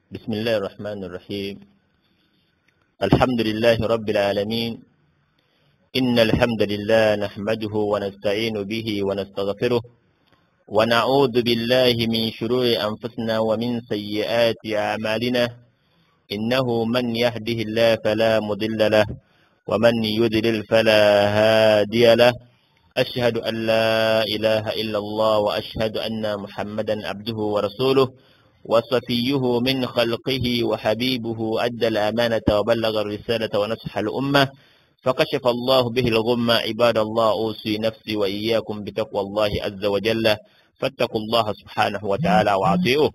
بسم الله الرحمن الرحيم. الحمد لله رب العالمين. إن الحمد لله نحمده ونستعين به ونستغفره ونعوذ بالله من شرور أنفسنا ومن سيئات أعمالنا. إنه من يهده الله فلا مضل له ومن يضلل فلا هادي له. أشهد أن لا إله إلا الله وأشهد أن محمدا عبده ورسوله وصفيه من خلقه وحبيبه. أدى الأمانة وبلغ الرسالة ونصح الأمة فكشف الله به الغمة. عباد الله، أوصي نفسي وإياكم بتقوى الله عز وجل، فاتقوا الله سبحانه وتعالى وعطيئوه.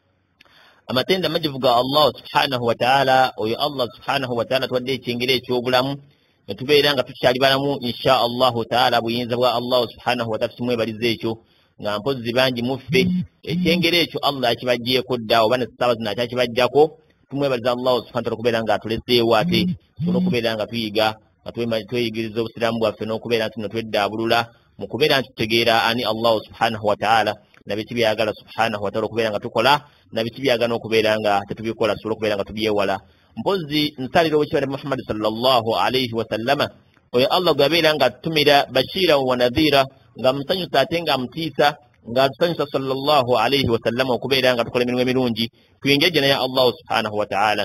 أما تند مجفق الله سبحانه وتعالى ويا الله سبحانه وتعالى تودي تنجلي تشوبلام نتبيرanga tukyalibalamu insha Allah taala buyinza bwa Allah subhanahu wa ta'ala simwe balizeekyo nga mpozi bangi muffe ekyengere ekyo Allah akibajjeko dda oba ne ssaawa zino akyakibajjako tumwebaliza Allah subhanahu wa ta'ala kubeera nga atuleseewo ate tusobola okubeera nga tuyiga nga tweyigiriza obusiraamu bwaffe n'okubeera nti no tweddaabulula mu kubeera nti tutegeera ani Allah subhanahu wa ta'ala na biki byagala subhanahu wa ta'ala okubeera nga tukola na biki byagala n'okubeera nga tetubikola tusobola okubeera nga tubyewala. Mpozi nsalira owekibala Muhammad sallallahu alayhi wa sallama oyo Allah gwabeera nga tumira bashira wa nadhira nga musanyusa ate nga mutiisa nga tusanyusa sallallahu alayhi wa sallama okubeera nga tukola emirimu emirungi tuyingeje naye Allah subhanahu wa ta'ala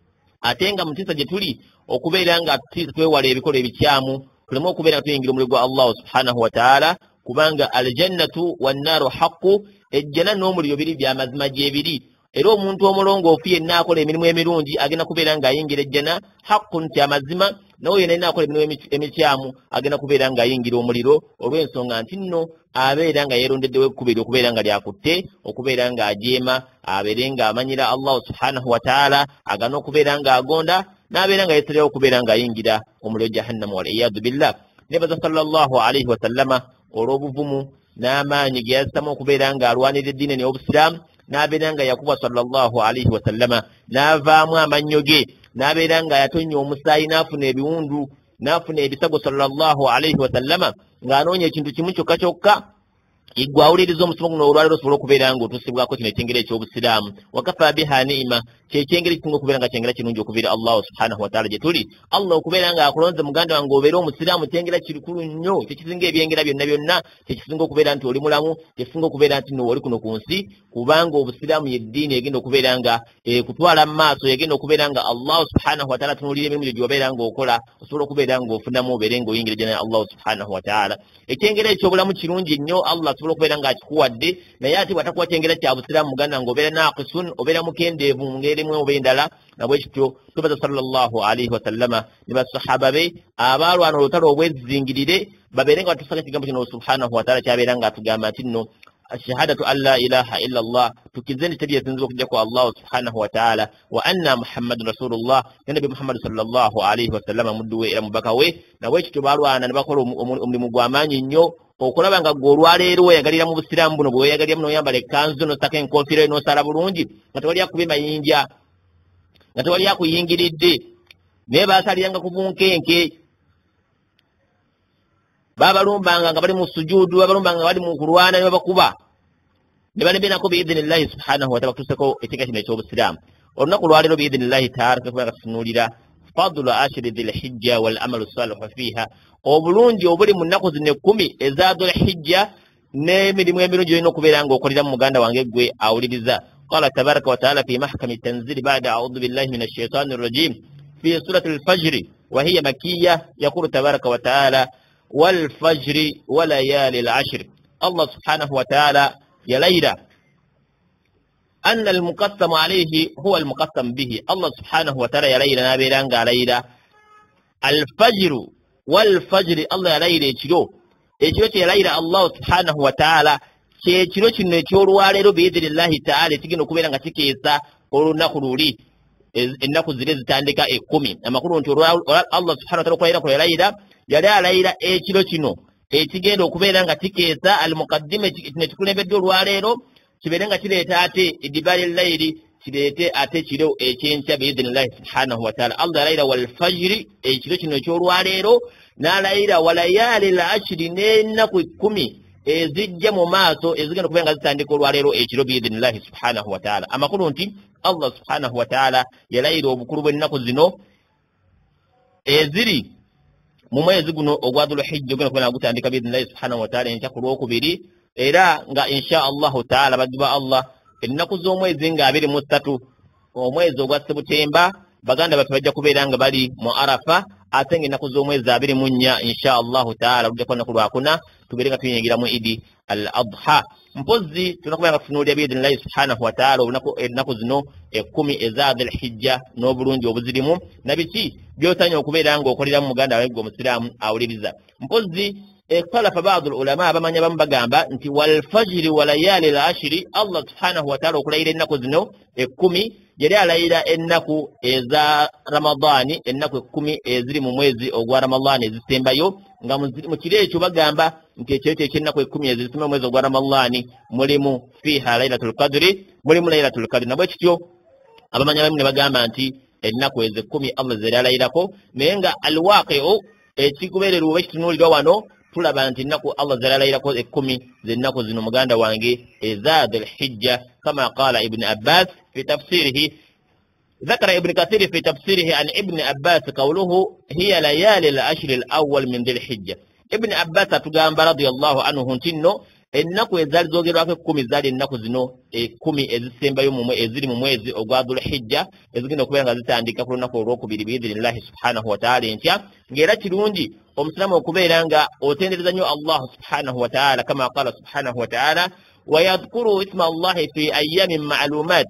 ate nga mutiisa gye tuli okubeera nga tutiisa twewala ebikola ebikyamu tuleme okubeera nga tuyingira omuliro gwa Allah subhanahu wa ta'ala kubanga aljannatu wannaaru haqqu, ejjana n'omuliro biri bya mazima gyebiri era omuntu omulongoofu yenna akola emirimu emirungi agenda kubeera ng'ayingira ejjana haqqun nti amazima, nawe yenna akola emirimu emikyamu agenda kubeera ng'ayingira omuliro olw'ensonga nti nno abeera nga yeerondeddewo ekkubiri okubeera nga lyakutte okubeera ng'ajeema abeere ng'amanyira Allah subhanahu wa ta'ala agana okubeera ng'agonda n'abeera nga yeesalirawo okubeera ng'ayingira omuliro jahannamu waliyadu billah. Nebaza sallallahu alayhi wa sallama olw'obuvumu n'amaanyi ge yazitamu okubeera ng'alwanira eddiini n'obusiraamu n'abeera nga yakubwa sallallahu alayhi wa sallama n'avaamu amannyo ge n'abeera nga yatonya omusaayi n'afuna ebiwundu n'afuna ebisago sallallahu alayhi wa sallama ng'anoonya ekintu kimu kyokka kyokka igwe awuliriza omusomo guno olwaleero osobola okubeera nga otuusibwako kino ekyengera eky'obusiraamu. wakafa biha ni'ima, kyekyengera ekisinga okubeera nga kyengera kirungi okubeera Allah subhanahu wa ta'ala gye tuli. Allah okubeera nga akulonze muganda wange obeere omusiraamu kyengera kirikulu nnyo, kyekisinga ebyengera byonna byonna, kyekisinga okubeera nti oli mulamu, kyekisinga okubeera nti no wali kuno ku nsi, kubanga obusiraamu yeddiini egenda okubeera nga kutwala mu maaso, yegenda okubeera nga Allah subhanahu wa ta'ala tunuulira emirimu gye gy'obeera ng'okola osobola okubeera ng'ofunamu obeere ng'oyingira ejjana ya Allah subhanahu wa ta'ala. Ekyengera eky'obulamu kirungi nnyo Allah osobola okubeera ng'akikuwadde, naye ate bw'atakuwa kyengera kya busiraamu muganda ng'obeera naaqisun, obeera mukendeevu mu ngeri emu oba endala. Nabwe kityo tubaza sallallahu alayhi wa sallama ne basahaba be abaalwana olutalo obwezingirire babeere nga batusanga ekigambo kino subhanahu wa ta'ala kyabeera ng'atugamba nti nno shahadatu an la ilaha illa Allah, tukize nti teri yesinzibwa okujja ku Allah subhanahu wa ta'ala wa anna muhammadun rasulullah, ne nabi Muhammad sallallahu alayhi wa sallama muddu we era mubaka we. Nabwe kityo baalwana ne bakola omulimu gw'amaanyi nnyo okulaba nga gwe olwaleero weeyagalira mu busiraamu buno bwe weeyagaliramu n'oyambala ekkanzu n'osaka enkofiira n'osala bulungi nga tewali akuba mayinja nga tewali akuyingiridde naye baasaliranga ku bunkenke, baabalumbanga nga bali mu sujuudu, baabalumbanga nga bali mu kulwana ne babakuba ne banebenako biidhinillahi subhanahu wa ta'ala kutuuseko ekiga kino eky'obusiraamu. Olunaku lwaleero biidhinillahi ta'ala tukuba nga tutunuulira fadlu ashri dhil hijja wal amalu salihu fiha, obulungi obuli mu nnaku zino 10 eza dhul hijja n'emirimu emirungi olina okubeera ng'okolera mu muganda wange gwe awuliriza. Qala tabaraka wa ta'ala fi mahkami tanzili ba'da a'udhu billahi minash shaitani rrajim fi surati al-fajri wa hiya makkiyya yaqulu tabaraka wa ta'ala wal fajri wa layali al-ashr. Allah subhanahu wa ta'ala yalaira أن المقسم عليه هو المقسم به. الله سبحانه وتعالى يلايرا نابيران غالايرا الفجر والفجر. الله يلايرا ekiro yalaira Allah subhanahu wa ta'ala kyekiro kino ekyolwaleero biidhinillahi ta'ala ekigenda okubeera nga kikeesa olunaku luli ennaku zire zitandika 10 amakulu nti Allah subhanahu wa ta'ala okulayira kulayira yali alayira ekiro kino ekigenda okubeera nga kikeesa al-muqaddima kino ekikulembedde olwaleero kibeere nga kireeta ate edibali layiri kireete ate kiro ekyenkya biidhinillahi subhanahu wa ta'ala. Allah yalayira wal fajri ekiro kino ekyolwaleero n'alayira walayali al ashri n'ennaku 10 ezijja mu maaso ezigenda kubenga zitandika olwaleero ekiro biidhinillahi subhanahu wa ta'ala. Amakulu nti Allah subhanahu wa ta'ala yalayira obukulu bw'ennaku zino eziri mu mwezi guno ogwa Dhulhijja ogenda kubenga gutandika biidhinillahi subhanahu wa ta'ala enkya ku Lwokubiri, era nga insha Allahu ta'ala badduba Allah ennaku z'omwezi nga 23 omwezi ogwa Septemba baganda baffe bajja kubeera nga bali mu Arafa, ate ng'ennaku z'omwezi 24 insha Allahu ta'ala lujja kuba nnaku Lwakuna tubeere nga tuyingira mu Idi al-Adha. Mpozi tunakubeera nga tutunuulira biidhinillahi subhanahu wa ta'ala ennaku zino 10 eza Dhulhijja n'obulungi obuzirimu na biki by'otanya okubeera ng'okoleramu muganda wawe gwe Omusiraamu awuliriza. Mpozi اختلف بعض العلماء بمن يبن بغامبا انت والفجر وليالي العشر الله سبحانه وتعالى وكلايل انكو زنو كومي يري على انكو اذا رمضان انكو كومي ازري ممwezi ogwa Ramadhani ezisembayo nga mu kire ekyo bagamba nti ekyo ekyenako 10 ezisemba mwezi ogwa Ramadhani mulimu fiha lailatul qadri, mulimu lailatul qadri. Nabwe kityo abamanya bamwe bagamba nti enako eze 10 Allah zeralayirako naye nga alwaqi'u ekikubeerera oba kitunulirwa wano tulaba nti ennaku Allah zeralayirako 10 zennaku zino muganda wange eza Dhulhijja kama qala Ibn Abbas fi tafsirihi. ذكر ابن كثير في تفسيره عن ابن عباس قوله هي ليالي العشر الأول من ذي الحجة. ابن عباس تقام رضي الله عنه تنو ennaku ezaali zoogerwako 10 zaali ennaku zino 10 ezisembayo eziri mu mwezi ogwa Dhulhijja ezigenda okubeera nga zitandika ku lunaku olwokubiri biidhinillahi subhanahu wa ta'ala enkya, ng'era kirungi omusiraamu okubeera nga otendereza nnyo Allah subhanahu wa ta'ala kama qala subhanahu wa ta'ala wayadhkuru isma Allahi fi ayyamin ma'lumat.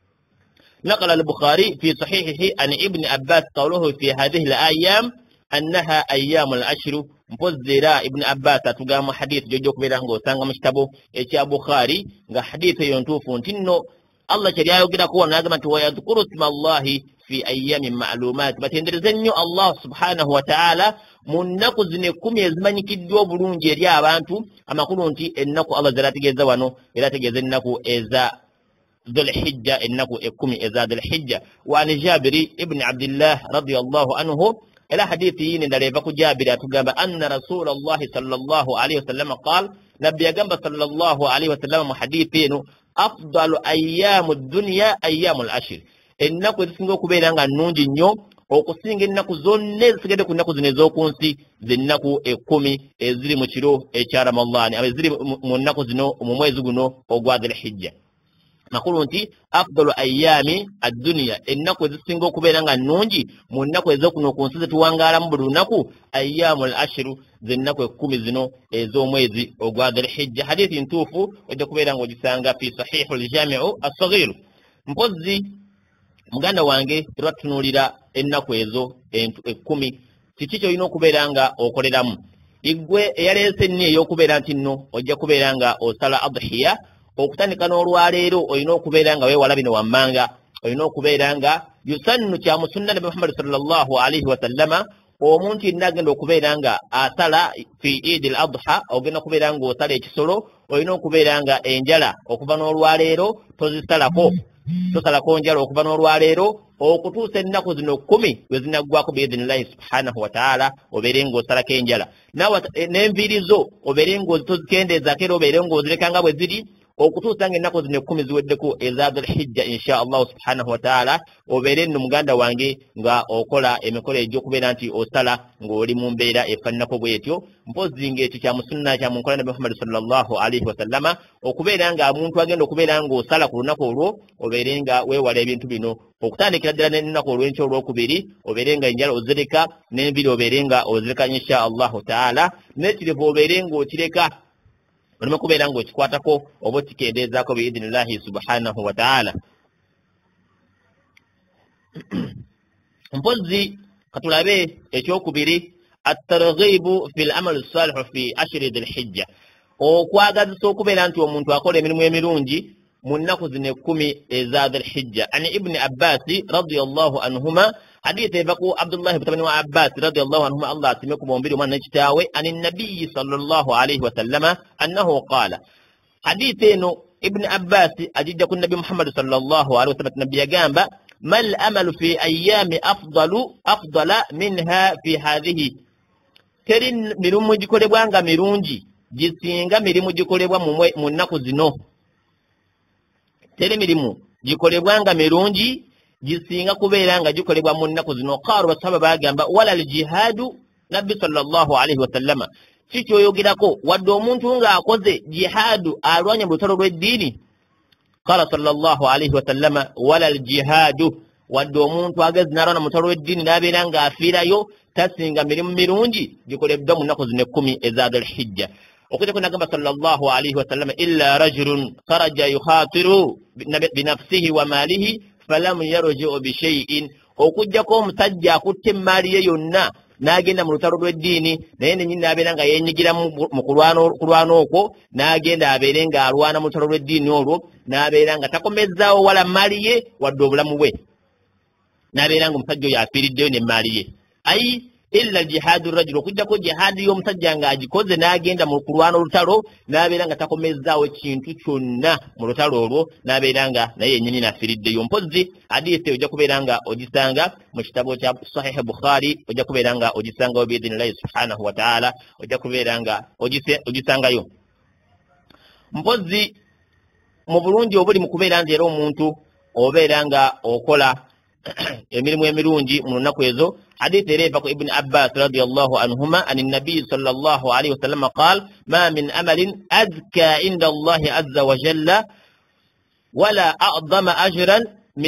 نقل البخاري في صحيحه عن ابن عباس قوله في هذه الأيام أنها أيام العشر. mpozera Ibn Abbas atugamba hadith jojo kubeera ng'osanga mu kitabo ekya Bukhari nga hadith eyo ntuufu nti nno Allah kyali ayogerako n'agamba nti wayadhkuru isma Allahi fi ayyamin ma'lumat, batendereze nnyo Allah subhanahu wa ta'ala mu nnaku zino 10 ezimanyikiddwa obulungi eri abantu. Amakulu nti ennaku Allah zerategeeza wano era ategeeza ennaku eza Dhulhijja, ennaku 10 eza Dhulhijja. Wa an Jabiri ibn Abdillah radiyallahu anhu إلى حديثي ندريفك جابر أتقام أن رسول الله صلى الله عليه وسلم قال نبي جنب صلى الله عليه وسلم حديثين أفضل أيام الدنيا أيام العشر. إنكو تسنغوكو بينanga nungi nnyo okusinga ennaku zonna ezisigadde ku nnaku zino ez'okunsi zennaku 10 eziri mu kiro ekya Ramadhani eziri mu nnaku zino mu mwezi guno ogwa Dhulhijja. Makulu nti afdalu ayami ad-dunya ennaku ezisinga okubeera nga nnungi mu nnaku ez'okuno ku nsi zetuwangaalamu buli lunaku ayyamul ashru zennaku 10 zino ez'omwezi ogwa Dhulhijja. Hadithi ntuufu ojja kubeera ng'ogisanga fi sahihul jami'u as-saghir. Mpozi muganda wange twatunuulira ennaku ezo 10 kiki ky'olina okubeera nga okoleramu. Igwe eyaleese nni ey'okubeera nti nno ojja kubeera nga osala adhiya okutandika n'olwaleero olina okubeera nga weewala bino wammanga, olina okubeera nga yusannu kya musunna Nabi Muhammad sallallahu alaihi wa sallama omuntu yenna agenda okubeera nga asala fi Eid al-Adha ogenda okubeera nga osala ekisolo, olina okubeera nga enjala okuva n'olwaleero tozisalako, tosalako njala okuva n'olwaleero okutuusa ennaku zino 10 we zinaggwako biidhinillahi subhanahu wa ta'ala obeere ng'osalako enjala. Nawe n'enviiri zo obeere ng'ozikendeezako era obeere ng'ozireka nga bwe ziri okutuusa ng'ennaku zino 10 ziweddeko eza Dhulhijja insha Allah subhanahu wa ta'ala obeere nno muganda wange nga okola emikolo egy'okubeera nti osala ng'oli mu mbeera efaananako bw'etyo. Mpozi ng'ekyo kya musunna kya munkola Nabi Muhammad sallallahu alaihi wa sallama okubeera nga omuntu agenda okubeera ng'osala ku lunaku olwo obeere nga weewala ebintu bino okutandikira ddala n'ennaku olw'enkya olwokubiri obeere nga enjala ozireka n'enviiri obeere nga ozireka insha Allah ta'ala n'ekirivu obeere ng'okireka oleme kubeera ng'okikwatako oba okikendeezaako biidhinillahi subhanahu wa ta'ala. Mpozi katulabe ekyokubiri at-targhibu fil amal as-salih fi ashri Dhulhijja, okwagazisa okubeera nti omuntu akola emirimu emirungi mu nnaku zino 10 eza Dhulhijja. Ani Ibn Abbas radiyallahu anhuma حديث يبقى عبد الله بن عباس رضي الله عنهما الله سمعكم ومبير من نجتاوي عن النبي صلى الله عليه وسلم أنه قال حديثين ابن عباس أجد النبي محمد صلى الله عليه وسلم نبي جامبا ما الأمل في أيام أفضل منها في هذه كرين مرونجي كوري بوانغا مرونجي gisinga mirimu gikolebwa mu nnaku zino. Teri mirimu gikolebwa nga mirungi gisinga kubeera nga gikolebwa mu nnaku zino. Qaalu basahaba bagamba wala aljihadu, nabbi sallallahu alaihi wasallama si kyoyogerako wadde omuntu ng'akoze jihadu alwanya mu lutalo lw'eddiini. Qala sallallahu alaihi wasallama wala aljihadu, wadde omuntu agezi n'alwana mu lutalo lw'eddiini n'abeera ng'afiirayo tasinga mirimu mirungi gikoleddwa mu nnaku zino 10 eza dhulhijja. Okujjako nagamba sallallahu alaihi wasallama illa rajulun kharaja yukhatiru binafsihi wa malihi falam yarji'u bi shay'in, okujjako omusajja akutte emaali ye yonna n'agenda mu lutalo lw'eddiini naye nennyini n'abeera nga yeenyigira mu kulwana okwo, n'agenda abeere ng'alwana mu lutalo lw'eddiini olwo, n'abeera nga takomezzaawo wala maali ye wadde obulamu bwe, n'abeera nga omusajja oyo afiiriddeyo n'emaali ye. Ayi illa jihadu rajul, okujjako jihadi y'omusajja ng'agikoze n'agenda mu kulwana olutalo n'abeera nga takomezzaawo kintu kyonna mu lutalo olwo, n'abeera nga naye yennyini n'afiiriddeyo. Mpozzi hadiisi ojja kubeera nga ogisanga mu kitabo kya Sahih Bukhari, ojja kubeera nga ogisangawo biidhinillahi subhanahu wa ta'ala, ojja kubeera nga ogisangayo. Mpozzi mu bulungi obuli mu kubeera nti era omuntu obeera nga okola emirimu emirungi mu nnaku ezo. حديث ريفق ابن عباس رضي الله عنهما عن النبي صلى الله عليه وسلم قال ما من أمل أزكى عند الله عز وجل ولا أعظم أجرا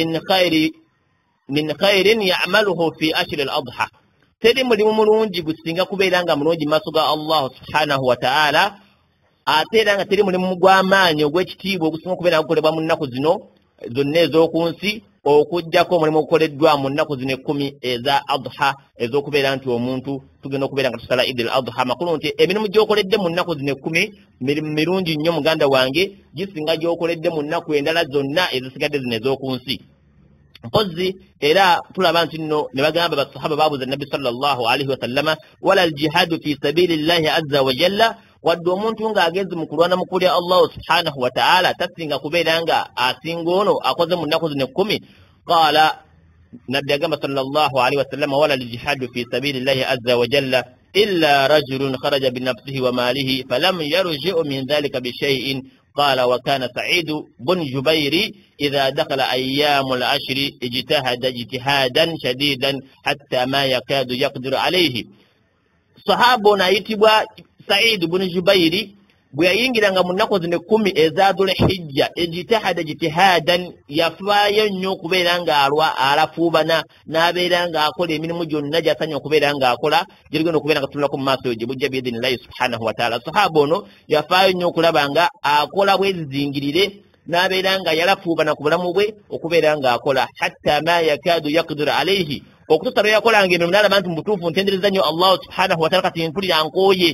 من خير يعمله في أشهر الأضحى. تدي مليم مرونجي بسنغا كبيرانغا مرونجي ما سوغا الله سبحانه وتعالى أتيرانغا تدي مليم مغواماني وغوشتيبو بسنغا كبيرانغا كبيرانغا من ناكو زنو zonne ez'okunsi okujjako omulimu ogukoleddwa mu nnaku zino 10 eza adha ez'okubeera nti omuntu tugenda okubeera nga tusala Eid al-Adha. Makulu nti emirimu gy'okoledde mu nnaku zino 10 mirungi nnyo muganda wange, gisinga gy'okoledde mu nnaku endala zonna ezisigadde zino ez'okunsi. Mpozzi era tulaba nti nno ne bagamba basahaba baabuuza nabbi sallallahu alaihi wasallama wala aljihadu fi sabilillahi azza wa jalla, wadde omuntu ng'agenze mu kulwana mu kulya Allah subhanahu wa ta'ala tasinga kubeera nga asinga ono akoze mu nnaku zino 10. Qaala nabbi agamba sallallahu alaihi wasallama wala aljihadu fi sabilillahi azza wa jalla illa rajulun kharaja binafsihi wa malihi falam yarji'u min dhalika bi shay'in. قال وكان سعيد بن جبير إذا دخل أيام العشر اجتهد اجتهادا شديدا حتى ما يكاد يقدر عليه. صحابنا يتبع سعيد بن جبير bweyayingiranga mu nnaku zino 10 eza dhulhijja ejitahada jitihadan, yafaayo nnyo okubeera nga alafuubana n'abeera nga akola emirimu gyonna gy'asanya okubeera nga akola gyerigenda okubeera nga tunulako mu maaso gye bujja biidhinillahi subhanahu wa ta'ala. Sahaba ono yafaayo nnyo okulaba nga akola bwezizingirire n'abeera nga yalafuubana ku bulamu bwe okubeera nga akola hatta ma yakadu yaqdiru alayhi, okutuusa lwe yakolanga emirimu n'alaba nti mu butuufu ntendereza nnyo Allah subhanahu wa ta'ala kati mpulira nkooye.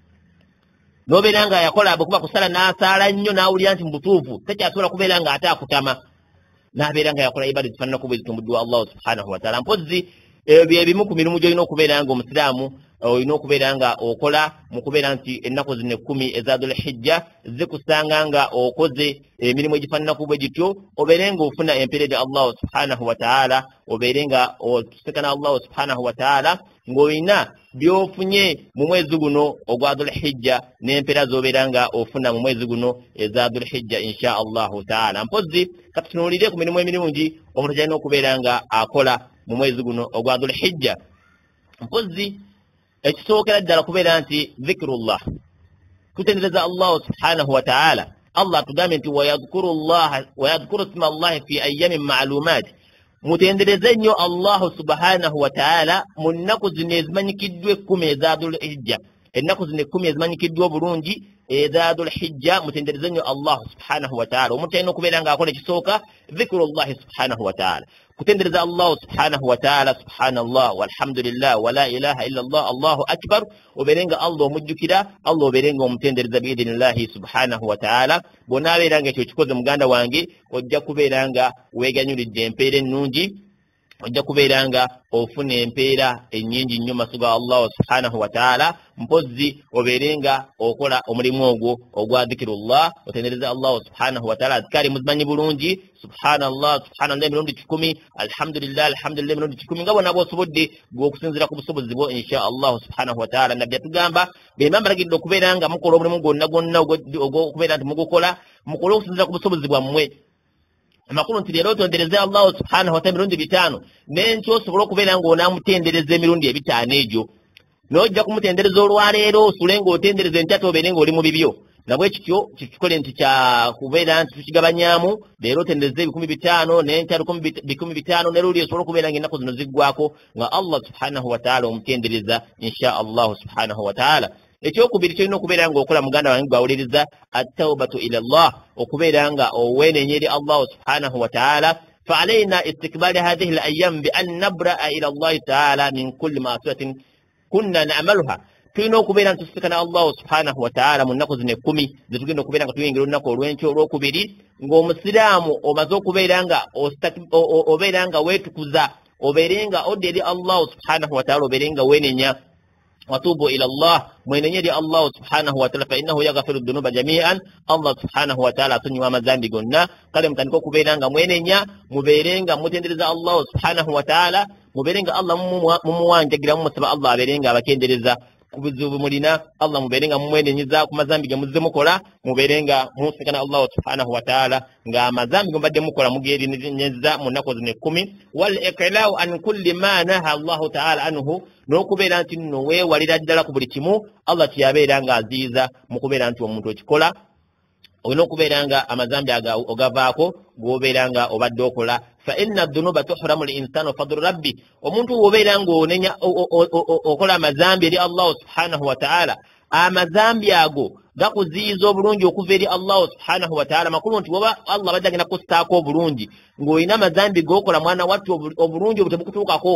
Nobeera nga yakola bwekuba kusala n'asaala nnyo n'awulira nti mu butuufu tekyasobola kubeera nga ate akutama, n'abeera nga yakola ibada zifaananako bwe zitumbuddwa Allah subhanahu wa ta'ala. Mpozzi ebyo ebimu ku mirimu gy'olina okubeera nga omusiraamu olina okubeera nga okola mu kubeera nti ennaku zino 10 eza dhulhijja zikusanga nga okoze emirimu egifaananako bwe gityo, obeere nga ofuna empeerezi Allah subhanahu wa ta'ala, obeere nga otusekana Allah subhanahu wa ta'ala ng'olina byofunye mu mwezi guno ogwa dhulhijja n'empeera z'obeera nga ofuna mu mwezi guno eza dhulhijja insha Allahu ta'ala. Mpozzi katutunuulire ku mirimu emirungi omuntu kyalina okubeera nga akola mu mwezi guno ogwa dhulhijja. Mpozzi ekisookera ddala kubeera nti dhikrullah, kutendereza Allah subhanahu wa ta'ala. Allah tugambye nti wayadhkuru isma Allahi fi ayyamin ma'lumat, mutendereze nnyo Allah subhanahu wa ta'ala mu nnaku zino ezimanyikiddwa 10 eza dhulhijja. Ennaku zino 10 ezimanyikiddwa obulungi eza dhulhijja mutendereze nnyo Allah subhanahu wa ta'ala. Omuntu alina okubeera nga akola ekisooka dhikrullahi subhanahu wa ta'ala, kutendereza Allah subhanahu wa ta'ala, subhanallah walhamdulillah wala ilaha illa Allah Allahu akbar, obeere nga Allah omujjukira, Allah obeere nga omutendereza biidhinillahi subhanahu wa ta'ala. Bw'onaabeera nga ekyo kikoze muganda wange ojja kubeera nga weeganyulidde empeera ennungi ojja kubeeranga ofuna empeera ennyingi nnyo masu ga Allah subhanahu wa ta'ala mpozzi obeerenga okola omulimu ogwo ogwa dhikirullah otendereza Allah subhanahu wa ta'ala azkari muzimanyi bulungi subhanallah emirundi 10 alhamdulillah emirundi 10 nga bonna bw'osobodde gw'okusinziira ku busobozi bwo insha Allah subhanahu wa ta'ala nabbi atugamba bemba mbalagidde okubeeranga mukola omulimu gwonna ogw'okubeera nti mugukola mukole okusinziira ku busobozi bwammwe amakulu nti leero otendereza Allah subhanahu wa ta'ala emirundi 5 n'enkyo osobola okubeera ng'onaamutendereza emirundi 5 egyo n'ojja kumutendereza olwaleero osule ng'otendereza entyata obeere ng'oli mu bibyo nabwe kityo kikikole nti kya kubeera nti tukigabanyaamu leero otendereza 5,000 n'entyata 5,000 ne luli osobola okubeera ng'ennaku zino ziggwako nga Allah subhanahu wa ta'ala omutendereza insha Allah subhanahu wa ta'ala ekyokubiri kyolina okubeera ng'okola muganda wange gwawuliriza at-tawbatu ila Allah okubeera nga oweenenya eri Allah subhanahu wa ta'ala فعلينا استقبال هذه الأيام بأن نبرأ إلى الله تعالى من كل معصية كنا نعملها tulina okubeera nti tusikana Allah subhanahu wa ta'ala mu nnaku zino 10 zetugenda okubeera nga tuyingira olunaku olw'enkyo olwokubiri ng'omusiraamu omaze okubeera nga obeera nga weetukuza obeere nga odda eri Allah subhanahu wa ta'ala obeere nga weenenya وتوبوا إلى الله مؤمنين الله سبحانه وتعالى فإنه يغفر الذنوب جميعا الله سبحانه وتعالى تنيوا مزامبي قلنا كلام تنكو كبيرانغا مؤمنين مبيرينغا متندرز الله سبحانه وتعالى مبيرينغا الله مموان جغرا مصبا الله بيرينغا bakenderiza kubizubu mulina Allah muberenga mumwenenyeza ku mazambi ge muzze mukola muberenga musikana Allah subhanahu wa ta'ala nga amazambi gombadde mukola mugerinnyeza mu nnako zino 10 wal iqla'u an kulli ma naha Allah ta'ala anhu n'okubeera nti nno weewalira ddala ku buli kimu Allah kyabeera nga aziiza mu kubeera nti omuntu okikola olina okubeera nga amazambi ogavaako g'obeera nga obadde okola fa inna dhunuba tuhramu linsanu fadlu rabbi omuntu wobeera ng'onenya okola amazambi eri Allah subhanahu wa ta'ala amazambi ago gakuziyiza obulungi okuva eri Allah subhanahu wa ta'ala makulu nti woba Allah badde agenda kustaako obulungi ng'olina amazambi g'okola mwana wattu obulungi obwo tebukutuukako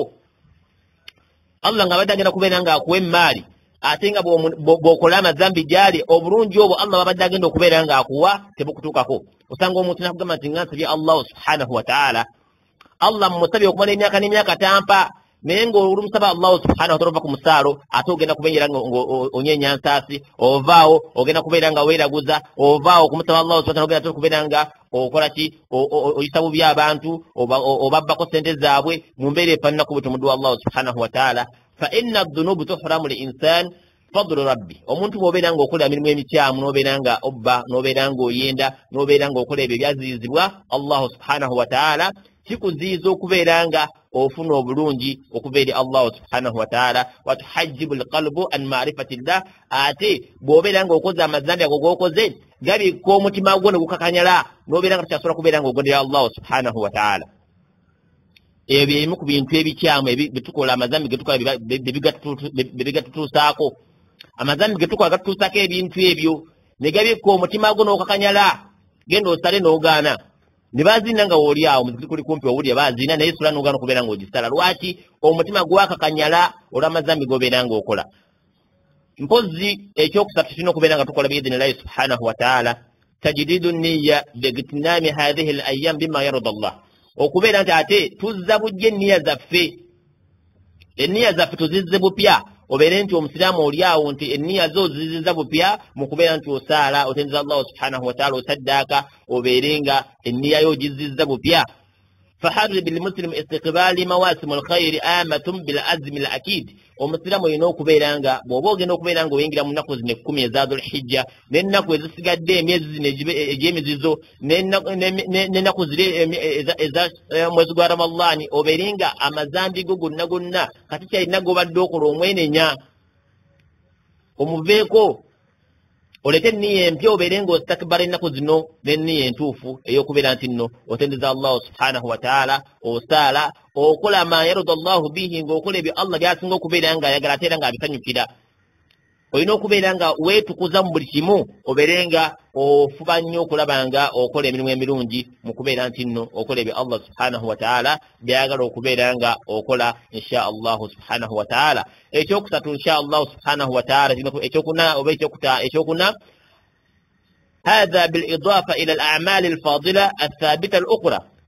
Allah nga badde agenda kubeera nga akuwa emmaali ate nga bw'okola amazambi gyali obulungi obwo Allah babadde agenda okubeera nga akuwa tebukutuukako osanga omuntu nakugamba nti ngansabye Allah subhanahu wa ta'ala Allah mmusabye okumala emyaka n'emyaka tampa naye ng'olumusaba Allah subhanahu wa ta'ala ova ku musaalo ate ogenda kubeera nga onyeenya nsaasi ovaawo ogenda kubeera nga weeraguza ovaawo okumusaba Allah subhanahu wa ta'ala ogenda kubeera nga okola ki oyisa bubi abantu obabbako sente zaabwe mu mbeera efaananaku bwe tumuddu Allah subhanahu wa ta'ala fa inna adh-dhunuba tuhramu al-insan fadlu rabbi omuntu bw'obeera nga okola emirimu emikyamu n'obeera nga obba n'obeera nga oyenda n'obeera nga okola ebyo ebyaziyizibwa Allah subhanahu wa ta'ala kikuziyiza okubeera nga ofuna obulungi okuva eri Allah subhanahu wa ta'ala wa tuhajjibu alqalbu an ma'rifatillah ate bw'obeera nga okoze amazambi ago g'okoze gabikka omutima gwo ne gukakanyala n'obeera nga tukyasobola kubeera nga ogondera Allah subhanahu wa ta'ala ebyo ebimu ku bintu ebikyamu byetukola amazambi getukola bebigatutuusaako amazambi getukola gatutuusaako ebintu ebyo ne gabikka omutima gwo n'okakanyala genda osale n'ogaana ne baazina nga woli awo muzikiti kuli kumpi owulira baazina naye sula n'ogaana okubeera nga ogisala lwaki omutima gwakakanyala olw'amazambi g'obeera nga okola mpozi ekyokusatu tulina okubeera nga tukola biidhinillahi subhanahu wa ta'ala tajdidu nniya biigtinami hadhihi al ayyam bima yarda Allah okubeera nti ate tuzza bujja enniya zaffe tuzizze bupya obeere nti omusiraamu oli awo nti enniya zo zizizza bupya mu kubeera nti osaala otendeza Allah subhanahu wa ta'ala osaddaaka obeere nga enniya yo ogizizza bupya فحرب المسلم استقبال مواسم الخير آمة بالعزم الأكيد omusiraamu olina okubeera nga bw'oba ogenda okubeera nga oyingira mu nnaku zino 10 eza Dhul-Hijja n'ennaku ezisigadde emyezi zino egy'emizizo n'ennaku ziri eza mwezi gwa Ramadaani obeere nga amazambi go gonna kati kyalina g'obadde okola omwenenya omuveeko olete enniya empya obeere ng'ositakibala ennaku zino n'enniya entuufu ey'okubeera nti nno otendeza Allah subhanahu wa ta'ala osaala okola ma yarda Allahu bihi ng'okola ebyo Allah by'asinga okubeera nga ayagala ate era ng'abisanyukira olina okubeera nga weetukuza mu buli kimu obeere nga ofuba nnyo okulaba nga okola emirimu emirungi mu kubeera nti nno okola ebyo Allah subhanahu wa ta'ala byayagala okubeera nga okola insha Allah subhanahu wa ta'ala ekyokusatu insha Allah subhanahu wa ta'ala ekyokuna oba ekyokuna هذا بالإضافة إلى الأعمال الفاضلة الثابتة الأخرى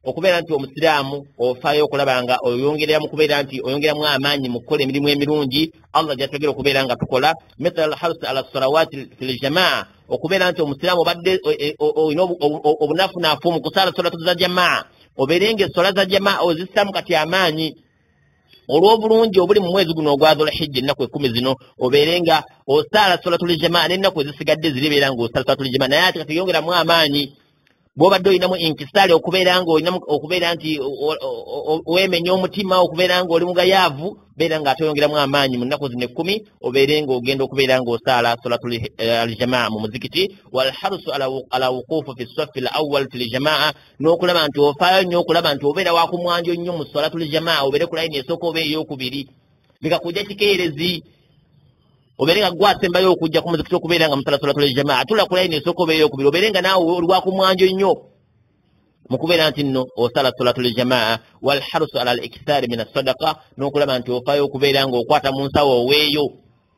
okubeera nti omusiraamu ofaayo okulaba nga oyongera mu kubeera nti oyongeramu amaanyi mu kukola emirimu emirungi Allah gyatwegera okubeera nga tukola mithal al-hars ala salawati fil jamaa okubeera nti omusiraamu obadde olina obunafunafu mu kusaala salatu za jamaa obeerenga essola za jamaa ozissamu kati amaanyi olw'obulungi obuli mu mwezi guno ogwa Dhul-Hijja ennaku 10 zino obeerenga osaala salatul jamaa n'ennaku ezisigadde ziribeera ng'osala salatul jamaa naye ate kati yongeramu amaanyi bw'obadde olinamu inkisaali okubeera nga olinamu okubeera nti weemenya omutima okubeera nga oli mugayaavu beera nga ate oyongeramu amaanyi mu nnaku zino 10 obeere nga ogenda okubeera ng'osaala salatul aljamaa mu muzikiti walharsu ala wuquufu fi saffi al-awwal fil jamaa n'okulaba nti ofaayo nnyo okulaba nti obeera wakumwanjo nnyo mu salatul jamaa obeere ku layini esooka oba ey'okubiri bikakujja kikeerezi obeere nga gwasembayo okujja ku muzikiti okubeera nga musala salatul jamaa atula ku layini esooka oba ey'okubiri obeere nga naawe oli wakumwanjo nnyo mu kubeera nti nno osala salatul jamaa walharsu ala al-ikthari min as-sadaqa n'okulaba nti ofaayo okubeera nga okwata mu nsawo oweeyo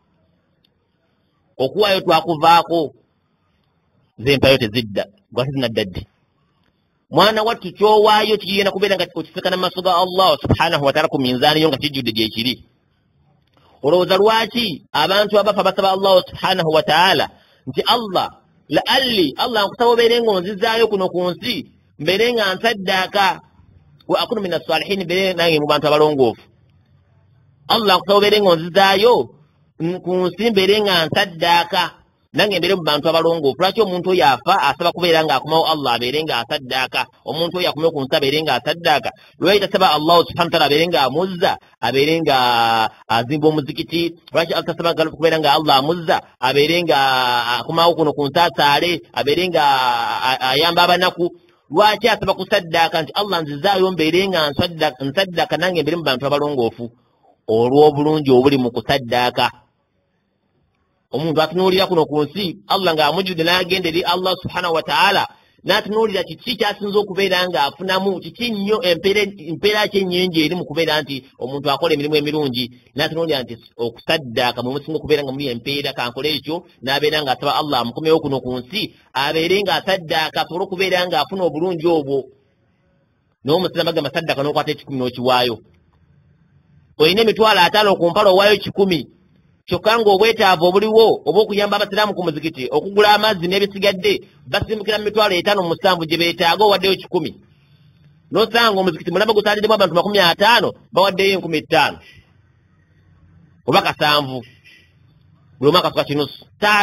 okuwaayo twakuvaako zempayo tezidda gwate zinadda ddi mwana wattu kyowaayo kigenda kubeera nga okisekana mu maaso ga Allah subhanahu wa ta'ala ku minzaani yo nga kijjudde gye kiri olowooza lwaki abantu abafa basaba Allah subhanahu wa ta'ala nti Allah la'alli Allah nkusaba obeere ng'onzizaayo kuno ku nsi mbeere nga nsaddaaka wa akunu min as-salihin mbeere nange mu bantu abalongoofu Allah nkusaba obeere ng'onzizaayo ku nsi mbeere nga nsaddaaka nange mbeere mu bantu abalongoofu lwaki omuntu oyo afa asaba kubeera ng'akomawo Allah abeere nga asaddaaka omuntu oyo akomewo ku nsi abeere nga asaddaaka lwaki tasaba Allah subhanahu wa ta'ala abeere nga amuzza abeere nga azimba omuzikiti lwaki tasaba kubeera nga Allah amuzza abeere nga akomawo kuno ku nsi asaale abeere nga ayamba abanaku lwaki asaba kusaddaaka nti Allah nzizaayo mbeere nga nsaddaaka nange mbeere mu bantu abalongoofu olw'obulungi obuli mu kusaddaaka omuntu atunuulira kuno ku nsi Allah ng'amujjudde n'agenda eri Allah subhanahu wa ta'ala n'atunuulira kiki kyasinza okubeera ng'afunamu kiki nnyo empeera kyennyingi eri mu kubeera nti omuntu akola emirimu emirungi n'atunuulira nti okusaddaaka mwe musinga okubeera nga muli empeera kankole ekyo n'abeera ng'asaba Allah amukomewo kuno ku nsi abeere ng'asaddaaka asobole okubeera ng'afuna obulungi obwo n'omusiraamu agamba saddaaka n'okwata 10 n'okiwaayo olina emitwalo 5 ku mpala owaayo 10 kyokka ng'obwetaavu obuliwo oba okuyamba abasiraamu ku muzikiti okugula amazzi n'ebisigadde basimbukira mu mitwalo 5 mu 7 gye beetaaga owaddeyo 10 n'osanga omuzikiti mulamba gusaaliddemu abantu 50 bawaddeyo 5,000 oba 7 buli omu akasuka kinusu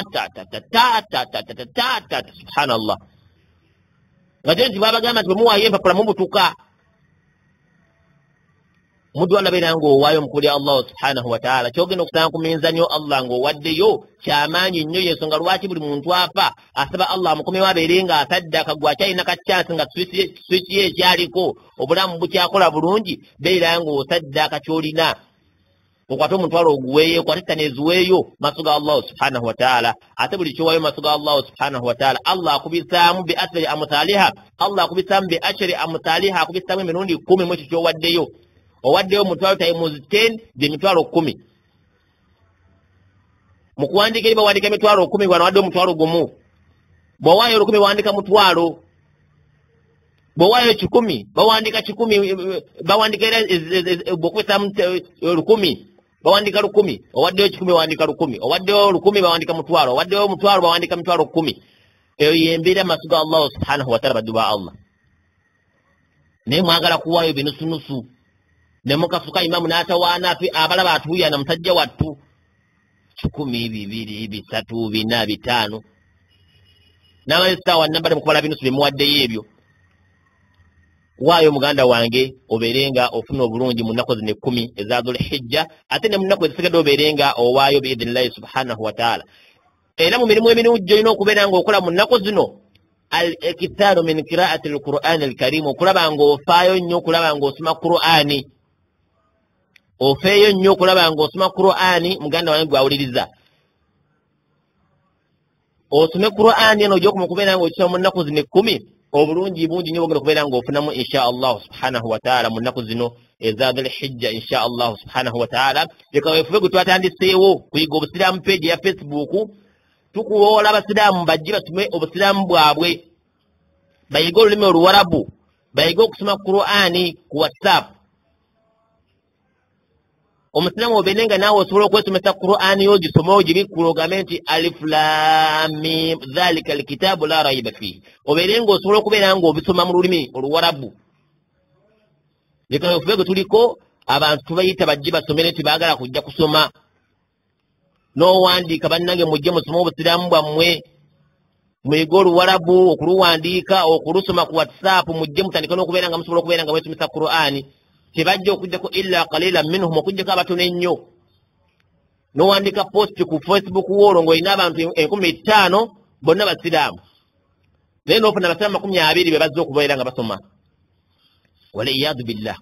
subhanallah nga kyo nti babagamba nti bwe muwaayo empapula mubutuka muddu alabeera ng'owaayo mukuli Allah subhanahu wa ta'ala kyogenda okusanga ku minzanyo Allah ng'owaddeyo kyamaanyi nnyo y'ensonga lwaki buli muntu afa asaba Allah amukomewo abeere nga asaddaaka gwakyalina kaccansi nga swiki ye ekyaliko obulamu bukyakola bulungi beera ng'osaddaaka ky'olina okwate omutwalo oguweeyo okwate ttaneeziweeyo maaso ga Allah subhanahu wa ta'ala ate buli kyowaayo maaso ga Allah subhanahu wa ta'ala Allah akubisaamu bi asri amthaliha Allah akubisaamu bi ashri amthaliha akubisaamu emirundi 10 mu ekyo ky'owaddeyo owaddeyo omutwalo times 10 gye mitwalo 10 mu kuwandiika eri bawandiika emitwalo 10 bwana waddeyo omutwalo gumu bw'owaayo 10 bawandiika mutwalo bw'owaayo 10 bawandiika 10 bawandiika era bw'okubisaamu 10 bawandiika 10 owaddeyo 10 bawandiika 10 owaddeyo 10 bawandiika mutwalo owaddeyo mutwalo bawandiika mitwalo 10 eyo yembeera maaso ga Allah subhanahu wa ta'ala baddu ba Allah naye mwagala kuwaayo binusunusu ne mukasuka imamu n'atawaana abalaba atuuyana musajja wattu 10 2 3 4 5 n'abalesitaawa nambale mu kubala binusu bye muwaddeyo ebyo waayo muganda wange obeere nga ofuna obulungi mu nnaku zino 10 eza Dhul-Hijja ate ne mu nnaku ezisigadde obeere nga owaayo biidhinillahi subhanahu wa ta'ala era mu mirimu emirungi gy'olina okubeera ng'okola mu nnaku zino al-ikthaaru min qiraa'ati al-Qur'aani al-Kariim okulaba ng'ofaayo nnyo okulaba ng'osoma Qur'aani ofeeyo nnyo okulaba ng'osoma Qur'aani muganda wange gwawuliriza osome Qur'aani eno gy'okuma okubeera ng'okisoma mu nnaku zino 10 obulungi bungi nnyo bwogenda okubeera ng'ofunamu insha Allah subhanahu wa ta'ala mu nnaku zino eza Dhul-Hijja insha Allah subhanahu wa ta'ala leka weefube gwe twatandiseewo kuyiga obusiraamu page ya Facebook tukuwoola abasiraamu bajje batume obusiraamu bwabwe bayige olulimi Oluwarabu bayige okusoma Qur'ani ku WhatsApp. Omusilamu obenenga naawe osobola okwesomesa Qur'ani ogisoma ogibikula ogambe nti alif lam mim dhalika alkitabu la raiba fihi. Obenenga osobola okubeera nga obisoma mu lulimi Oluwarabu. Leka ofube tuliko abantu tubayita bajje basomere nti baagala kujja kusoma. N'owandiika bannange mujje musome obusiraamu bwammwe. Mwige Oluwarabu okuluwandiika okulusoma ku WhatsApp mujje mutandika n'okubeera nga musobola okubeera nga mwesomesa Qur'ani. Tebajja okujjako illa qalilan minhum okujjako abatono ennyo. N'owandiika post ku Facebook wall ng'olina abantu 15,000 bonna basiraamu. Naye n'ofuna abasiraamu 20 be bazze okubeera nga basoma. Waliyadu billah.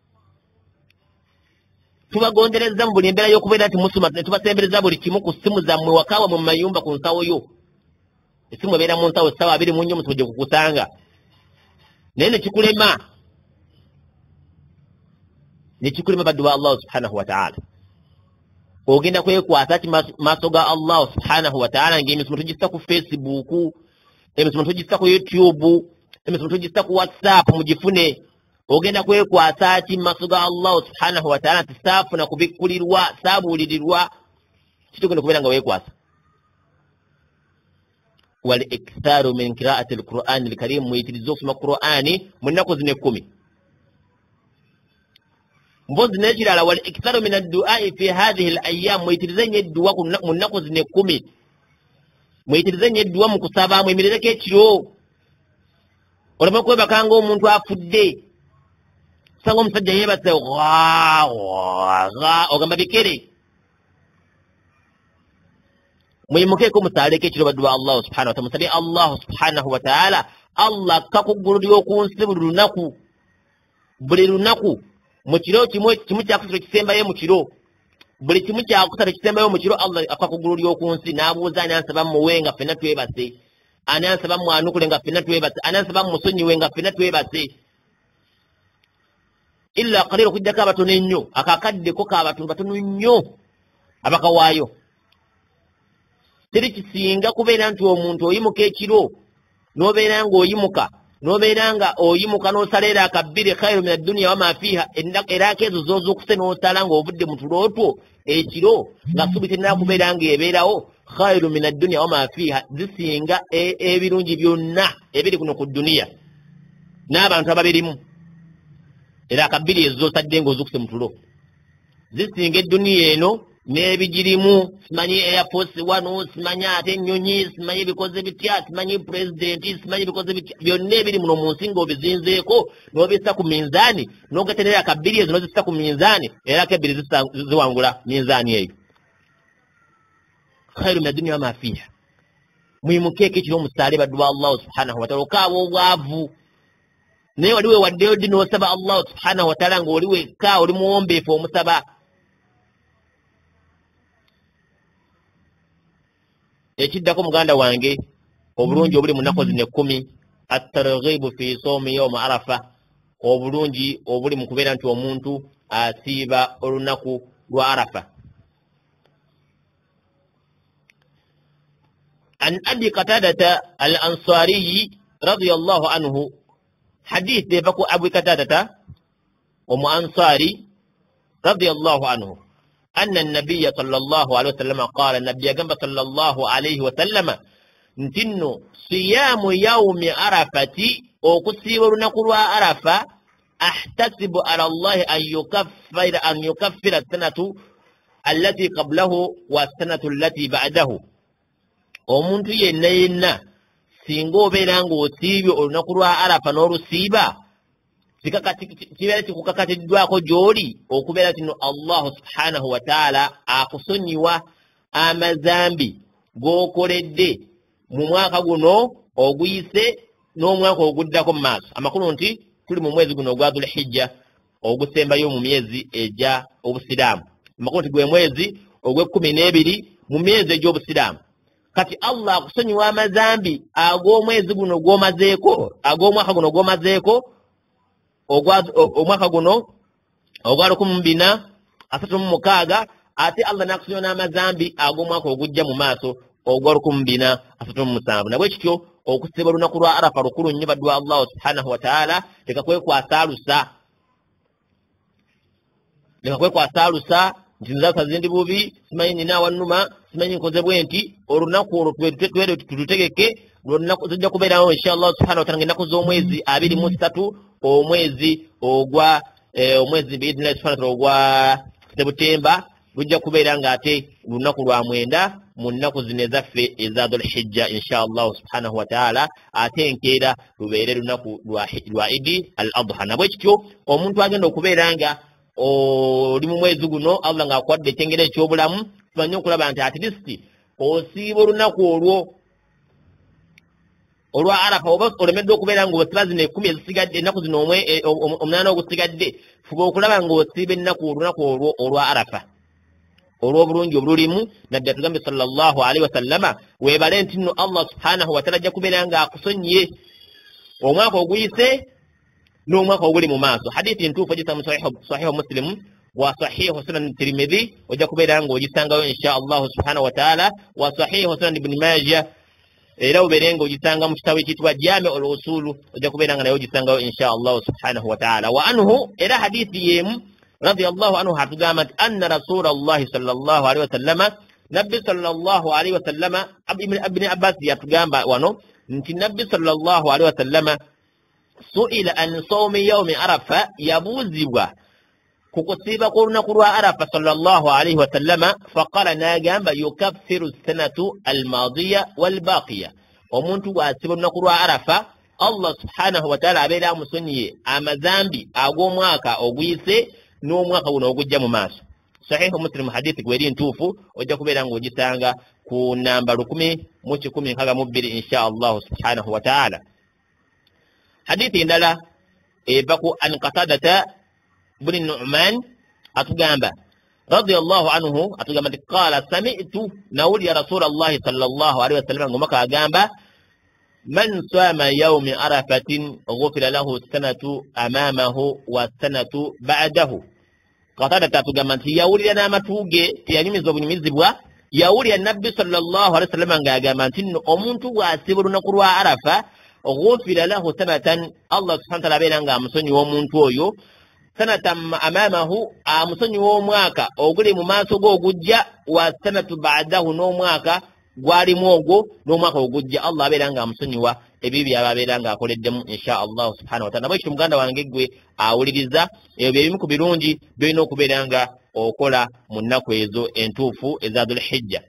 Tubagondereza mu buli mbeera y'okubeera nti musoma tubasembereza buli kimu ku ssimu zammwe wakawa mu mayumba ku nsawo yo. Essimu ebeera mu nsawo ssaawa 2 mu nnya musojja kukusanga. Naye ne kikulema. Ne kikulema baddu ba Allah subhanahu wa ta'ala. Ogenda kwekwasa ati maaso ga Allah subhanahu wa ta'ala ng'emisomo tugissa ku Facebook, emisomo tugissa ku YouTube, emisomo tugissa ku WhatsApp mugifune. Ogenda kwekwasa ati maaso ga Allah subhanahu wa ta'ala tisaafuna kubikkulirwa saabuulirirwa kitugenda kubeera nga weekwasa. Wal iktharu min qira'ati al-Qur'an al-Karim muyitiriza okusoma Qur'ani mu nnaku zino 10. Mbozi n'ekirala wal iktharu min ad-du'a'i fi hadhihi al-ayyam muyitiriza nnyo edduwa mu nnaku zino 10. Muyitiriza nnyo edduwa mu kusaba muyimirireko ekiro. Olema kwebaka ng'omuntu afudde. Sanga omusajja yeebase ogamba bikere. Muyimukeeko musaaleko ekiro baddu ba Allah subhanahu wa ta'ala. Musabye Allah subhanahu wa ta'ala Allah kakuggulu ly'oku nsi buli lunaku. Buli lunaku mu kiro kimu kyakusatu kisembayo mu kiro. Buli kimu kyakusatu kisembayo mu kiro Allah akakuggulu ly'oku nsi n'abuuza ani ansaba muwe nga ffenna twebase. Ani ansaba mwanukule nga ffenna twebase. Ani ansaba musonyiwe nga ffenna twebase. Illa qalila okujjako abatono ennyo. Akakaddeko k'abatono batono nnyo abakawaayo. Teri kisinga kubeera nti omuntu oyimuka ekiro n'obeera ng'oyimuka n'osaleera akabbiri khairu min ad-dunya wa ma fiha eraka ezo z'ozuukuse n'osala ng'ovudde mu tulootwo ekiro nga subi tennaba kubeera ng'ebeerawo khairu min ad-dunya wa ma fiha zisinga ebirungi byonna ebiri kuno ku duniya n'abantu ababirimu. Era akabbiri ezo z'osadde ng'ozuukuse mu tulo zisinga edduniya eno n'ebigirimu. Simanyi Air Force One, simanyi ate ennyonyi, simanyi bikoze bitya, simanyi pulezidenti, simanyi bikoze bitya. Byonna ebiri muno mu nsi ng'obizinzeeko n'obissa ku minzaani n'ogaterera akabbiri ezo n'ozissa ku minzaani era akabbiri ziwangula minzaani eyo. Khairu min ad-dunya wa ma fiha. Muyimukeeko ekiro musaale baddu ba Allah subhanahu wa ta'ala okaaba obwavu. Naye wali weewaddeyo ddi n'osaba Allah subhanahu wa ta'ala ng'oli wekka oli muwombeefu omusaba. Ekiddako muganda wange obulungi obuli mu nnaku zino 10 at-targhibu fi sawmi yawm Arafa. Obulungi obuli mu kubeera nti omuntu asiiba olunaku lwa Arafa. An Abi Qatadata al-Ansari radiyallahu anhu hadith eva ku Abu Qatadata Ansari radiyallahu anhu أن النبي صلى الله عليه وسلم قال النبي جنب صلى الله عليه وسلم نتنو صيام يوم عرفة وكسير نقول عرفة أحتسب على الله أن يكفر السنة التي قبله والسنة التي بعده. ومنت ينينا سينغو بينانغو سيبي نقول عرفة نور سيبا kibeera kikukakatiddwako gy'oli okubeera kino Allah subhanahu wa ta'ala akusonyiwa amazambi g'okoledde mu mwaka guno oguyise n'omwaka oguddako mu maaso. Amakulu nti tuli mu mwezi guno ogwa Dhul-Hijja ogusembayo mu myezi egya obusiraamu. Amakulu nti gwe mwezi ogw'e12 mu myezi egy'obusiraamu. Kati Allah akusonyiwa amazambi ag'omwezi guno gw'omazeeko ag'omwaka guno gw'omazeeko omwaka guno ogwa 2036 ate Allah n'akusonyiwa n'amazambi ag'omwaka ogujja mu maaso ogwa 2037. Nabwe kityo okusiba olunaku lwa arafa lukulu nnyo baddu wa Allah subhanahu wa ta'ala leka kwekwasalusa nti nzasa zindi bubi simanyi nina wannuma simanyi nkoze bwenti olunaku olwo tutegeke lunaku zijja kubeerawo inshallah subhanahu wa ta'ala ennaku z'omwezi 23 omwezi biidhnillahi subhanahu wa ta'ala ogwa Septemba lujja kubeera ng'ate lunaku lwa 9 mu nnaku zino ezaffe eza Dhul-Hijja inshallah subhanahu wa ta'ala ate enkeera lubeere lunaku lwa Idi al-Adha. Nabwe kityo omuntu agenda okubeera nga oli mu mwezi guno Allah ng'akwadde ekyengera eky'obulamu tumanye okulaba nti at least osiiba olunaku olwa Arafa oba olemedde okubeera ng'osiba zino 10 ezisigadde ennaku zino 8 ogusigadde fuba okulaba ng'osiiba olunaku olwo olwa Arafa olw'obulungi obululimu nadda tugambe sallallahu alaihi wasallama weebale nti nno Allah subhanahu wa ta'ala ajja kubeera ng'akusonyiye omwaka oguyise n'omwaka oguli mu maaso. Hadithi ntuufu ogisa mu sahihu Muslim wa sahihu sunan Tirmidhi ojja kubeera ng'ogisangayo insha Allah subhanahu wa ta'ala wa sahihu sunan Ibn Majah era obeere ng'ogisanga mu kitabo ekiyitibwa Jami'ul Usul ojja kubeera nga nayo ogisangayo insha Allah subhanahu wa ta'ala. Wa anhu era hadithi yemu radiyallahu anhu hatugamba nti anna rasulallahi sallallahu alaihi wasallama nabbi sallallahu alaihi wasallama ibn Abbas yatugamba wano nti nabbi sallallahu alaihi wasallama su'ila an sawmi yawmi Arafa yabuuzibwa ku kusiiba kw'olunaku lwa Arafa sallallahu alaihi wasallama faqala n'agamba yukaffiru sanatu almaadiya walbaqiya omuntu bw'asiba olunaku lwa Arafa Allah subhanahu wa ta'ala abeera amusonyiye amazambi ag'omwaka oguyise n'omwaka guno ogujja mu maaso. Sahihu Muslim hadithi gweri ntuufu ojja kubeera ng'ogisanga ku namba 10:162 insha Allah subhanahu wa ta'ala. Hadithi ndala ebaku an Qatadata ibn Nu'man atugamba radiyallahu anhu atugamba nti qala sami'tu nawliya Rasulullah sallallahu alaihi wasallam ngomaka agamba man sama yawmi arafatin ghufira lahu sanatu amamahu wa sanatu ba'dahu. Qatadata atugamba nti yawulira n'amatuuge teyanyumiza obunyumizibwa yawulira nabbi sallallahu alaihi wasallam ng'agamba nti nno omuntu bw'asiba olunaku lwa Arafa ghufira lahu sanatan Allah subhanahu wa ta'ala abeera ng'amusonyiwa omuntu oyo sanatan amamahu amusonyiwa omwaka oguli mu maaso g'ogujja wa sanatu ba'dahu n'omwaka gwalimu ogwo n'omwaka ogujja Allah abeera ng'amusonyiwa ebibi ababeera ng'akoleddemu insha Allah subhanahu wa ta'ala. Nabwe kityo muganda wange gwe awuliriza ebyo bye bimu ku birungi byolina okubeera nga okola mu nnaku ezo entuufu eza Dhul-Hijja.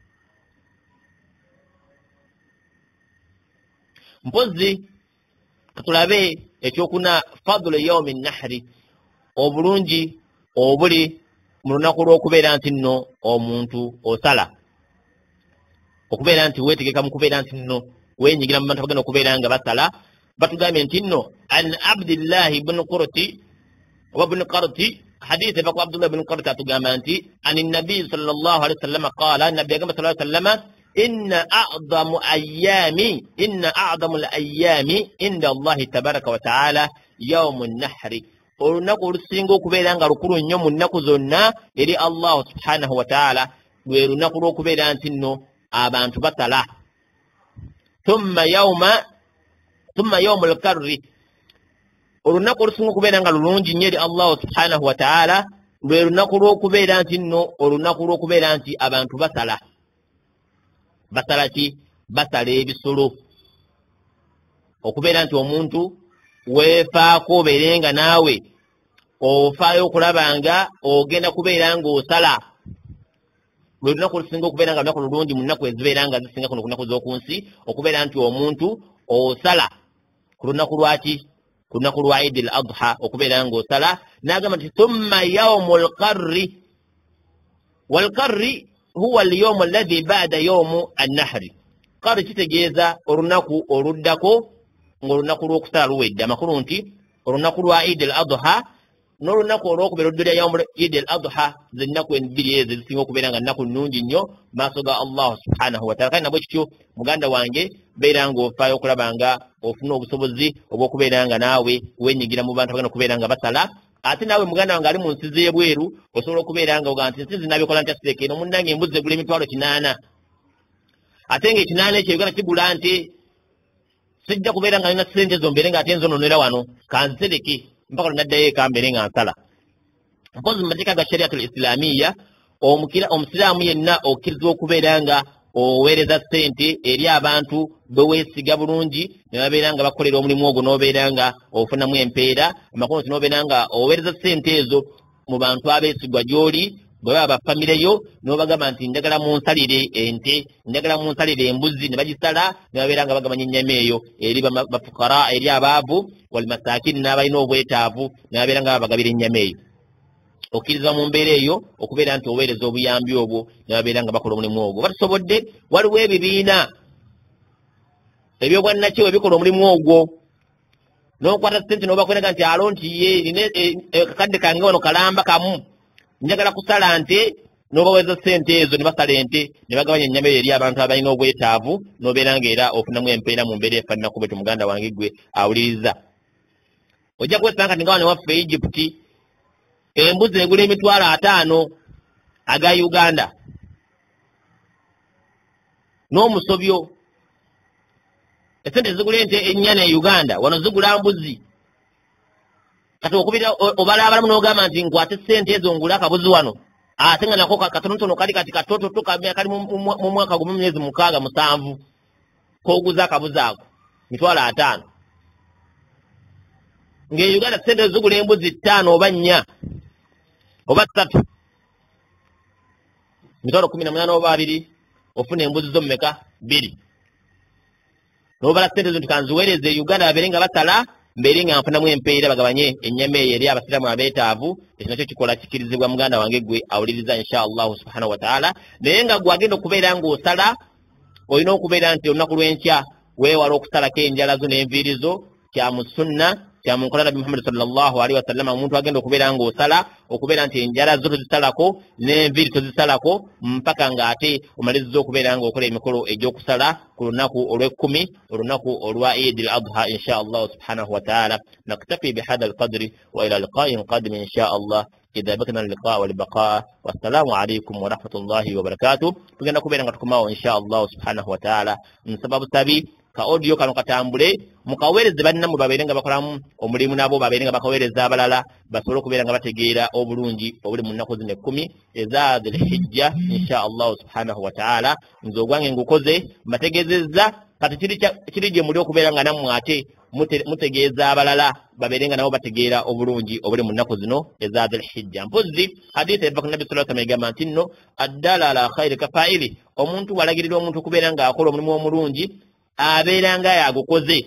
Mpozi tulabe ekyokuna fadlu yawmi nahri obulungi obuli mu lunaku lw'okubeera nti nno omuntu osala okubeera nti weetegeka mu kubeera nti nno weenyigira mu bantu bagenda okubeera nga basala batugambye nti nno an Abdillah ibn Qurti wa ibn Qarti hadithi baku Abdullah ibn Qarti atugamba nti ani nabi sallallahu alaihi wasallam qala nabi agamba sallallahu alaihi wasallam inna a'zamu al-ayyami inda Allah tabaraka wa ta'ala yawm an-nahri olunaku olusinga okubeera nga lukulu nnyo mu nnaku zonna eri Allah subhanahu wa ta'ala lwe lunaku lw'okubeera nti nno abantu basala thumma yawmul karri olunaku olusinga okubeera nga lulungi nnyo eri Allah subhanahu wa ta'ala lwe lunaku lw'okubeera nti nno olunaku lw'okubeera nti abantu basala ki basala ebisolo okubeera nti omuntu weefaako obeere nga naawe ofaayo okulaba nga ogenda kubeera ng'osala lwe lunaku olusinga okubeera nga lunaku lulungi mu nnaku ezibeera nga zisinga kuno ku nnaku z'oku nsi okubeera nti omuntu osala ku lunaku lwaki ku lunaku lwa Eid al-Adha okubeera ng'osala n'agamba nti thumma yawmul qarri wal qarri huwa al-yawm alladhi ba'da yawm an-nahri qarri kitegeeza olunaku oluddako ng'olunaku lw'okusala luwedde amakulu nti olunaku lwa Eid al-Adha n'olunaku olw'okubera oluddira yawm Eid al-Adha z'ennaku endiri ezo ezisinga okubeera nga nnaku nnungi nnyo maaso ga Allah subhanahu wa ta'ala. Kandi nabwe kityo muganda wange beera ng'ofaayo okulaba nga ofuna obusobozi obw'okubeera nga naawe wenyigira mu bantu bagenda okubeera nga basala ate naawe muganda wange ali mu nsi z'ebweru osobola okubeera nga oga nti nsi zinabikola ntya siteeka eno munnange embuzi egula emitwalo 8 ate nga 8 ekyo Uganda kigula nti sijja kubeera nga nina ssente zo mbeere nga ate nzononera wano kanzitereke mpaka lunaddayo eka mbeere nga nsala. Mpozi mu mateeka ga shariatul islamiya omusiraamu yenna okkirizibwa okubeera nga oweereza ssente eri abantu beweesiga bulungi ne babeera nga bakolera omulimu ogwo n'obeera nga ofunamu empeera amakulu nti n'obeera nga oweereza ssente ezo mu bantu abeesigwa gy'oli bwe baba bafamireyo n'obagamba nti njagala munsalire ente njagala munsalire embuzi ne bagisala ne babeera nga bagabanya ennyama eyo eri bafukara eri abaavu walimasakini n'abalina obwetaavu ne babeera nga babagabira ennyama eyo. Okkirizibwa mu mbeera eyo okubeera nti oweereza obuyambi obwo ne babeera nga bakola omulimu ogwo. Batusobodde waliwo ebibiina ebyobwannakyewa ebikola omulimu ogwo n'okwata ssente n'obakweraga nti alonti ye nina akakadde kange wano kalamba kamu njagala kusala nte n'obaweereza ssente ezo ne basala ente ne bagabanya ennyama eyo eri abantu abalina obwetaavu n'obeera nga era ofunamu empeera mu mbeera efaananako bwetyo muganda wange gwe awuliriza. Ojja kwesanga nti nga wano waffe Egypt embuzi egula $50,000 aga Uganda n'omusobyo essente zigula ente ennyana e Uganda wano zigula mbuzi. Kati okubira obalabalamu n'ogamba nti nkwate ssente ezo ngula akabuzi wano ate nga nako katonotono kali kati katototo kali mu mwaka gumu myezi 6-7 k'oguza akabuzi ako $50,000 ng'e Uganda ssente zigula embuzi 5 oba 4 oba 3 $18,000 oba 2 ofuna embuzi zo mmeka 2 n'obala ssente zo nti kanziweereze e Uganda babeere nga basala mbeere nga nfunamu empeera bagabanye ennyama eyo eri abasiraamu abeetaavu. Ekyo nakyo kikola kikirizibwa muganda wange gwe awuliriza insha allahu subhanahu wa ta'ala. Naye nga gwe agenda okubeera ng'osala olina okubeera nti olunaku lw'enkya weewala okusalako enjala zo n'enviiri zo kya mu sunna kya mu nkola Nabbi Muhammad sallallahu alaihi wasallam. Omuntu agenda okubeera ng'osala okubeera nti enjala zo tozisalako n'enviiri tozisalako mpaka ng'ate omaliriza okubeera ng'okola emikolo egy'okusala ku lunaku olw'ekkumi olunaku olwa Eid al-Adha insha Allah subhanahu wa ta'ala. Naktafi bihadha al-qadri wa ila liqa'in qadim insha Allah idha bakna al-liqa' wal baqa'. Wassalamu alaykum wa rahmatullahi wa barakatuh. Tugenda kubeera nga tukomawo insha Allah subhanahu wa ta'ala nsababu sabi ka audio kano katambule mukaweereze bannamu babeere nga bakolamu omulimu nabo babeere nga bakaweereza abalala basobole okubeera nga bategeera obulungi obuli mu nnaku zino 10 eza Dhul-Hijja insha Allah subhanahu wa ta'ala. Nze ogwange ngukoze mbategeezezza kati kiri gye muli okubeera nga nammwe ate mutegeeza abalala babeere nga nabo bategeera obulungi obuli mu nnaku zino eza Dhul-Hijja. Mpozzi hadithi eva ku Nabbi sallallahu alaihi wasallam egamba nti nno addala ala khayri kafaili, omuntu walagirira omuntu okubeera nga akola omulimu omulungi abeera nga yagukoze.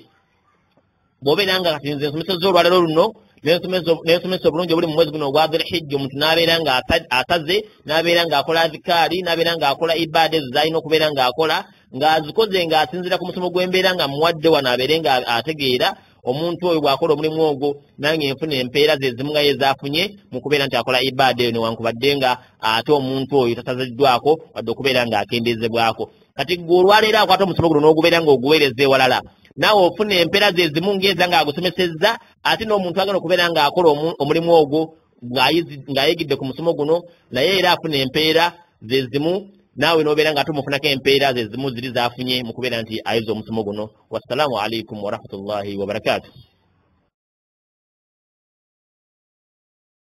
Bw'obeera nga kati nze nsomesezza olwalero luno n'ensomesa obulungi obuli mu mwezi guno ogwa Dhul-Hijja, omuntu n'abeera nga asaze n'abeera ng'akola azikaari n'abeera ng'akola ibaada ezo z'alina okubeera ng'akola ng'azikoze ng'asinziira ku musomo gw'embeera nga muwadde wano abeere nga ategeera omuntu oyo bw'akola omulimu ogwo nange nfuna empeera ze zimu nga ye zaafunye mu kubeera nti akola ibaada eyo newankubadde nga ate omuntu oyo tasaziddwako wadde okubeera ng'akendeezebwako. Kati gwe olwaleero akwata omusomo guno n'ogubeera ng'oguweereza ewalala naawe ofuna empeera ze zimu ng'eza ng'agusomesezza ate n'omuntu agenda okubeera ng'akola omulimu ogwo ng'ayigidde ku musomo guno naye era afuna empeera ze zimu naawe n'obeera ng'ate omufunako empeera ze zimu ziri zaafunye mu kubeera nti ayize omusomo guno. Wassalamu alaikum wa rahmatullahi wa barakatuh.